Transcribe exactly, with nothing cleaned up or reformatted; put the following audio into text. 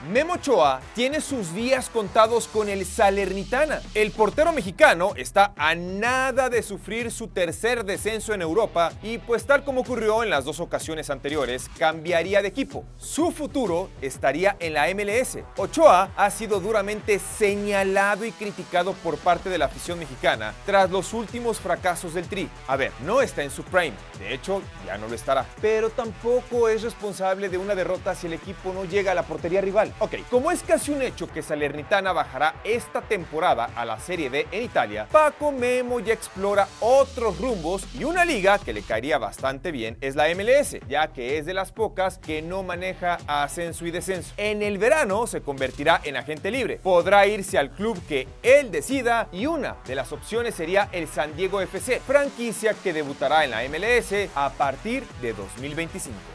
Memo Ochoa tiene sus días contados con el Salernitana. El portero mexicano está a nada de sufrir su tercer descenso en Europa y, pues tal como ocurrió en las dos ocasiones anteriores, cambiaría de equipo. Su futuro estaría en la M L S. Ochoa ha sido duramente señalado y criticado por parte de la afición mexicana tras los últimos fracasos del Tri. A ver, no está en su prime, de hecho ya no lo estará, pero tampoco es responsable de una derrota si el equipo no llega a la portería rival. Ok, como es casi un hecho que Salernitana bajará esta temporada a la Serie D en Italia, Paco Memo ya explora otros rumbos y una liga que le caería bastante bien es la M L S, ya que es de las pocas que no maneja ascenso y descenso. En el verano se convertirá en agente libre, podrá irse al club que él decida y una de las opciones sería el San Diego F C, franquicia que debutará en la M L S a partir de dos mil veinticinco.